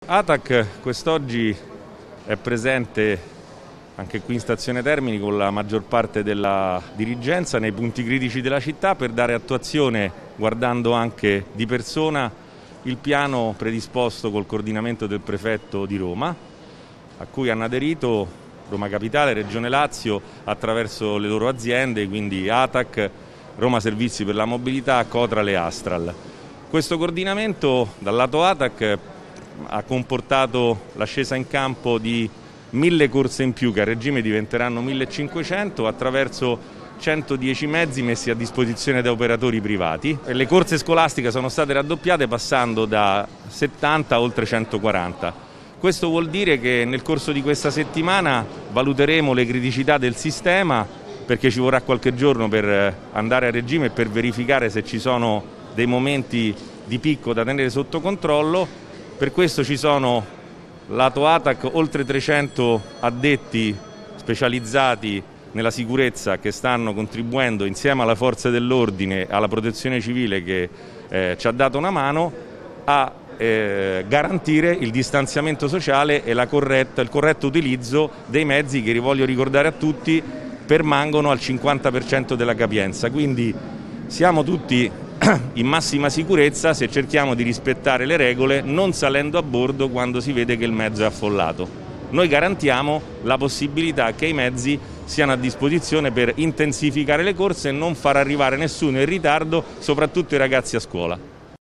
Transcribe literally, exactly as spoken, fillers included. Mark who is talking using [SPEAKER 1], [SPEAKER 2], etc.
[SPEAKER 1] A T A C quest'oggi è presente anche qui in Stazione Termini con la maggior parte della dirigenza nei punti critici della città per dare attuazione, guardando anche di persona, il piano predisposto col coordinamento del prefetto di Roma, a cui hanno aderito Roma Capitale, Regione Lazio, attraverso le loro aziende, quindi A T A C, Roma Servizi per la Mobilità, Cotral e Astral. Questo coordinamento dal lato A T A C ha comportato la scesa in campo di mille corse in più, che a regime diventeranno millecinquecento, attraverso centodieci mezzi messi a disposizione da operatori privati. E le corse scolastiche sono state raddoppiate, passando da settanta a oltre centoquaranta. Questo vuol dire che nel corso di questa settimana valuteremo le criticità del sistema, perché ci vorrà qualche giorno per andare a regime e per verificare se ci sono dei momenti di picco da tenere sotto controllo. Per questo ci sono lato A T A C oltre trecento addetti specializzati nella sicurezza che stanno contribuendo insieme alla forza dell'ordine e alla protezione civile che eh, ci ha dato una mano a eh, garantire il distanziamento sociale e la corretta, il corretto utilizzo dei mezzi che, voglio ricordare a tutti, permangono al cinquanta per cento della capienza. Quindi siamo tutti in massima sicurezza se cerchiamo di rispettare le regole, non salendo a bordo quando si vede che il mezzo è affollato. Noi garantiamo la possibilità che i mezzi siano a disposizione per intensificare le corse e non far arrivare nessuno in ritardo, soprattutto i ragazzi a scuola.